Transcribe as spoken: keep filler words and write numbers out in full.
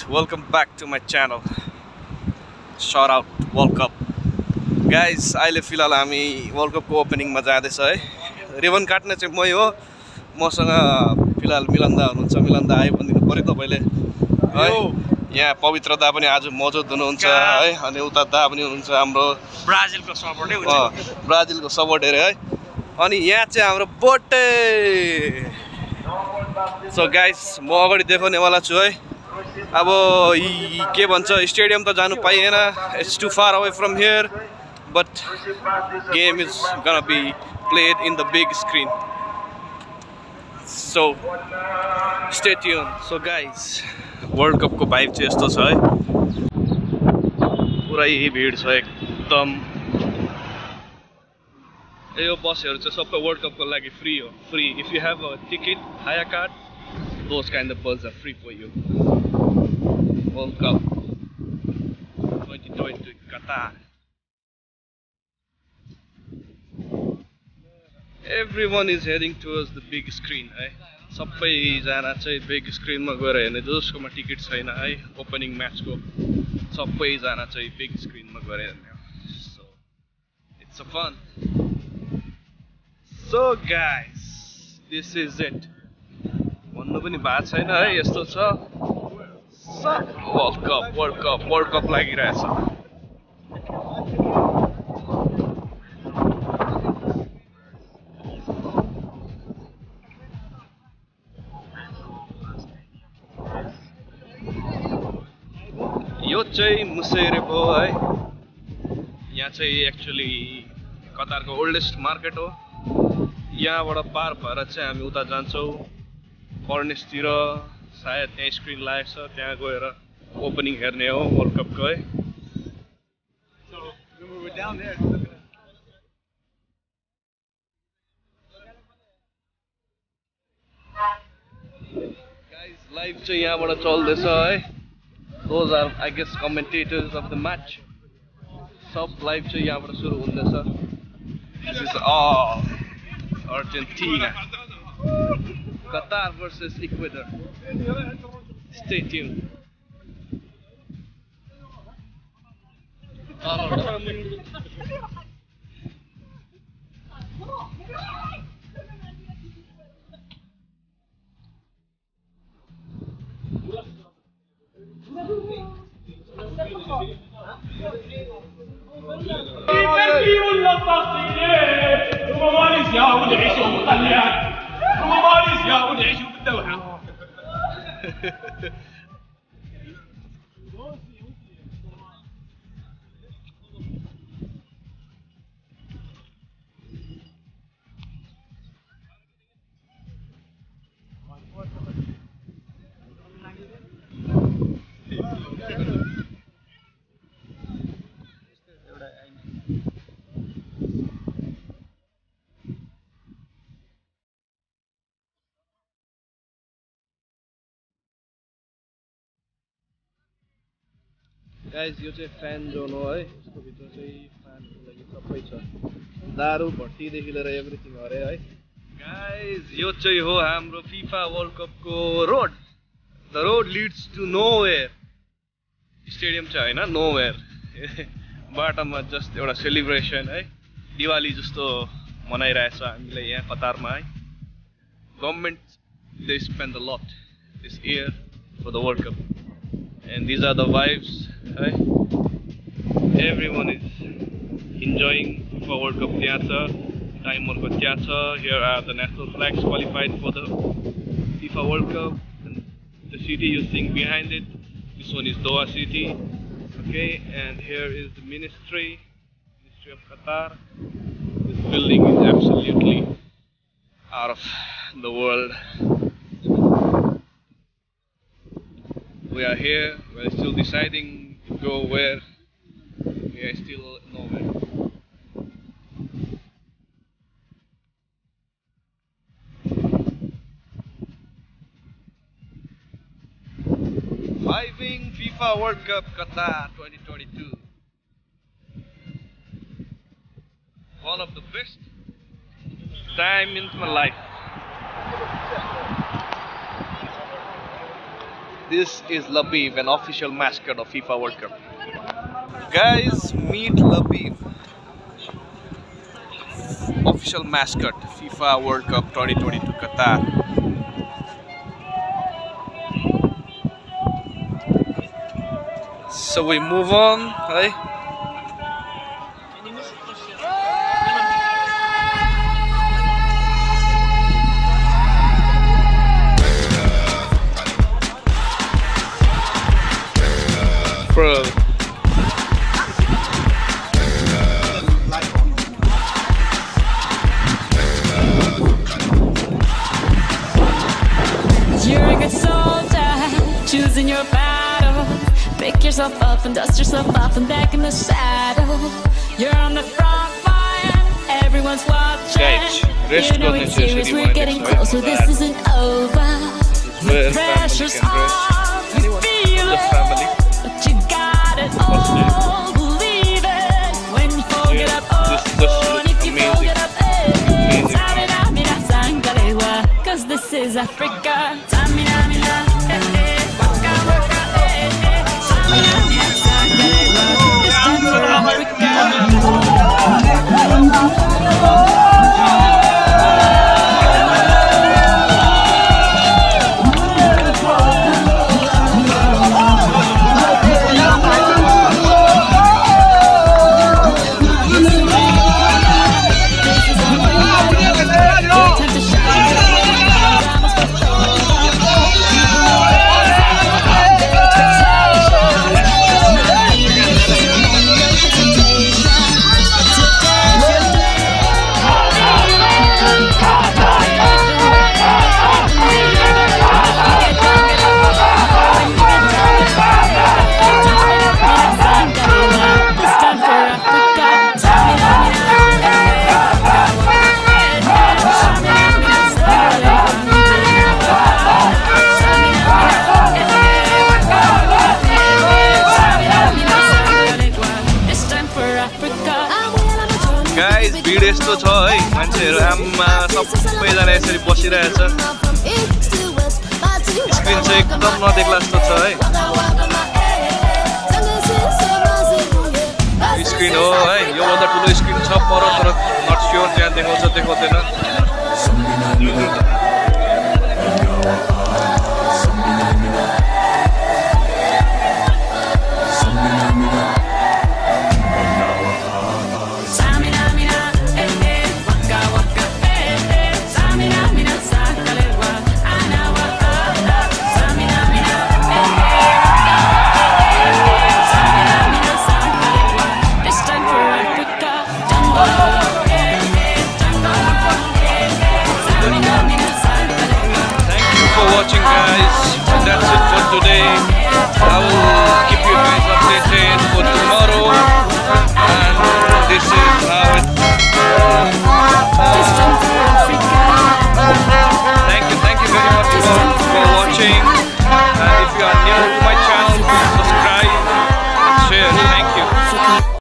welcome back to my channel. Shout out World Cup. Guys, अहिले फिलहाल हामी world cup को ओपनिङ मा जाँदैछ है. रिबन काट्ने चाहिँ मै हो. मसँग फिलहाल मिलन दा हुनुहुन्छ. मिलन दा आइ भन्दिनु पर्यो तपाईले है. यहाँ पवित्र दा पनि आज मौजुद हुनुहुन्छ है. अनि उता दा पनि हुनुहुन्छ हाम्रो ब्राजिलको सपोर्टै हुन्छ. ब्राजिलको सपोर्टर है. अनि यहाँ चाहिँ हाम्रो बर्थडे. सो गाइस, म अगाडि देखाउनेवाला छु है. अब के भन्छ, स्टेडियम त जानु पाइएन. It's too far away from here, but game is gonna be played in the big screen. So stay tuned. So guys, world cup को भाइब चाहिँ यस्तो छ है. पुरै भिड छ एकदम. यो बसहरू चाहिँ सबै वर्ल्ड कप को लागि फ्री हो. Free. If you have a ticket, Hayya card, those kind of bus are free for you. World Cup twenty twenty Qatar. Everyone is heading towards the big screen है. सबै जना चाहिँ big स्क्रिनमा गएर हेर्ने. जसकोमा टिकट छैन है ओपनिङ म्याचको, सबै जना चाहिँ बिग स्क्रिनमा गएर हेर्ने. So it's a fun. So guys, this is it. भन्नु पनि भएको छैन है. यस्तो छ सब world cup world cup world cup लागिरहेछ. यो चाहिँ मुसेरे भयो है. यहाँ चाहिँ एक्चुअली कतारको ओल्डेस्ट मार्केट हो. यहाँबाट पार भएर चाहिँ हामी उता जान्छौँ कर्नेसतिर. सायद त्यहाँ स्क्रिन लागेको छ, त्यहाँ गएर ओपनिङ हेर्ने हो वर्ल्ड कपको है. गाइस, लाइभ चाहिँ यहाँबाट चल्दैछ है. Those are, I guess, commentators of the match. सब लाइभ चाहिँ यहाँबाट सुरु हुँदैछ. This is all Argentina. Qatar versus Ecuador. Stay tuned. Guys, यो चाहिँ फ्यान जोन हो है. यसको भित्र चाहिँ फ्यानको लागि सबै छ. दारू भट्टीदेखि लिएर एभ्रिथिङ अरे है. गाइज, यो चाहिँ हो हाम्रो फिफा वर्ल्ड कपको रोड. The road leads to nowhere. Stadium चाहिँ होइन, नोवेयर. बाटोमा जस्ट एउटा सेलिब्रेसन है. दिवाली जस्तो मनाइरहेछ हामीले यहाँ कतारमा है. Government they spend a lot this year for the world cup. And these are the vibes. Right? Everyone is enjoying FIFA World Cup Qatar. Time on Qatar. Here are the national flags qualified for the FIFA World Cup. And the city you're seeing behind it, this one is Doha City. Okay, and here is the ministry, Ministry of Qatar. This building is absolutely out of the world. We are here. We're still deciding to go where. We are still nowhere. Vibing FIFA World Cup Qatar twenty twenty-two. One of the best time in my life. This is Labib, an official mascot of FIFA World Cup. Guys, meet Labib, official mascot FIFA World Cup twenty twenty-two Qatar. So we move on, right? Bro. You're a good soldier, choosing your battle. Pick yourself up and dust yourself off and back in the saddle. You're on the front line, everyone's watching. Guys, rest you know it's serious, we're getting closer, this isn't over. The pressure's on, you feel it, but you got it all. Believe it, when you fold it up, oh, and if you fold it up, eh. Samina, mina, sangalewa, cause this is Africa. Samina, mina, eh, eh, waka, waka, eh, eh. Samina, mina, sangalewa, it's time for Africa. Guys, भिड यस्तो छ है मान्छेहरु आम्मा सबैजना यसरी बसिरहेछ screen चाहिँ एकदम नदेख्ला जस्तो छ है स्क्रिन हो है यो भन्दा ठुलो स्क्रिन छ पर तर नट स्योर त्यहाँ देखाउँछ देखाउँदैन